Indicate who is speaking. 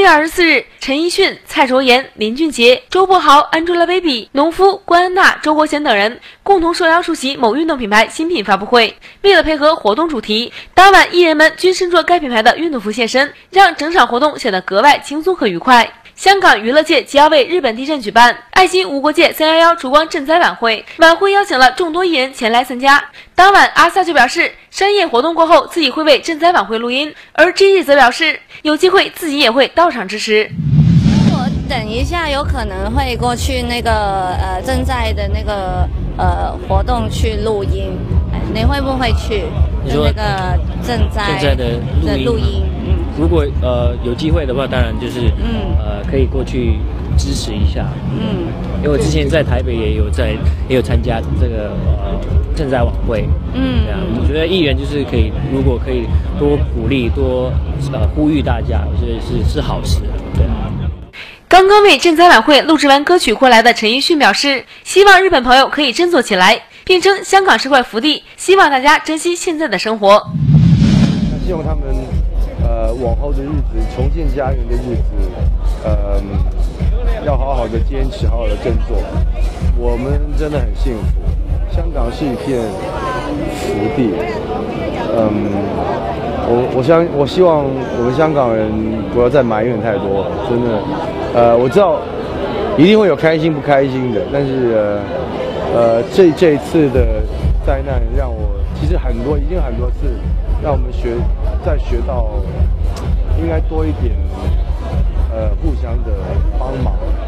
Speaker 1: 24日，陈奕迅、蔡卓妍、林俊杰、周柏豪、Angelababy、农夫、关安娜、周国贤等人共同受邀出席某运动品牌新品发布会。为了配合活动主题，当晚艺人们均身着该品牌的运动服现身，让整场活动显得格外轻松和愉快。香港娱乐界即将为日本地震举办爱心无国界311烛光赈灾晚会，晚会邀请了众多艺人前来参加。当晚，阿 sa 就表示，深夜活动过后自己会为赈灾晚会录音，而 Gigi 则表示，有机会自己也会到场支持。
Speaker 2: 我等一下有可能会过去那个赈灾的那个活动去录音，你会不会去？
Speaker 3: 你说
Speaker 2: 那个赈灾
Speaker 3: 的录音？如果有机会的话，当然就是可以过去支持一下。因为我之前在台北也有参加这个赈灾晚会。对啊，我觉得艺人就是如果可以多鼓励、多呼吁大家，我觉得是好事。对啊。
Speaker 1: 刚刚为赈灾晚会录制完歌曲过来的陈奕迅表示，希望日本朋友可以振作起来，并称香港是块福地，希望大家珍惜现在的生活。
Speaker 4: 希望他们往后的日子，重建家园的日子，要好好的坚持，好好的振作。我们真的很幸福，香港是一片福地。我希望我们香港人不要再埋怨太多，真的。我知道一定会有开心不开心的，但是这一次的灾难让我其实已经很多次让我们学到应该多一点互相的帮忙。